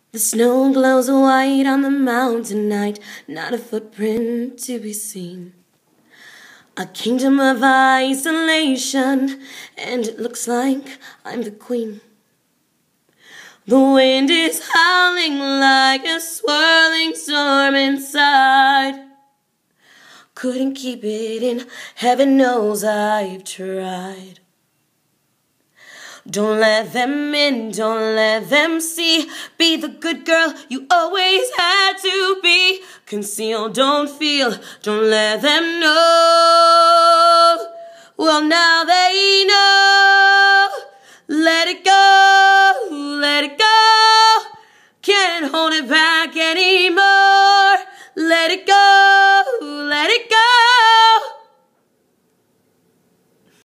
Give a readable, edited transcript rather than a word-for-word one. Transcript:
The snow glows white on the mountain night, not a footprint to be seen. A kingdom of isolation, and it looks like I'm the queen. The wind is howling like a swirling storm inside. Couldn't keep it in, heaven knows I've tried. Don't let them in, don't let them see. Be the good girl you always had to be. Conceal, don't feel, don't let them know. Well, now they know.